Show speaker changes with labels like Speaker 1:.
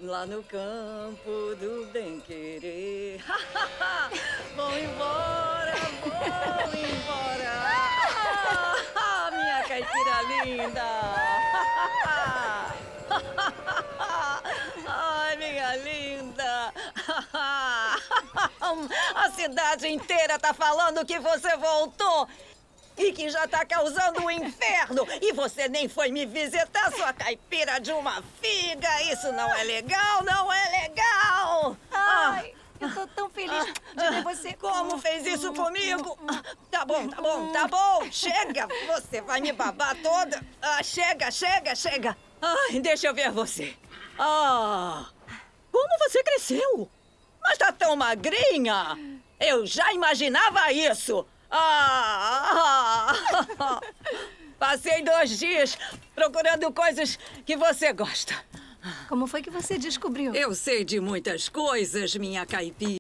Speaker 1: lá no campo do bem-querer. Vou embora, vou embora. Minha caipira linda. Ai, minha linda. A cidade inteira tá falando que você voltou. E que já tá causando um inferno. E você nem foi me visitar, sua caipira de uma figa. Isso não é legal, não é legal.
Speaker 2: Ai, eu tô tão feliz de ver você.
Speaker 1: Como fez isso comigo? Tá bom, tá bom, tá bom. Chega, você vai me babar toda. Chega, chega, chega. Ai, deixa eu ver você. Como você cresceu? Mas tá tão magrinha. Eu já imaginava isso. Passei 2 dias procurando coisas que você gosta.
Speaker 2: Como foi que você descobriu?
Speaker 1: Eu sei de muitas coisas, minha caipira.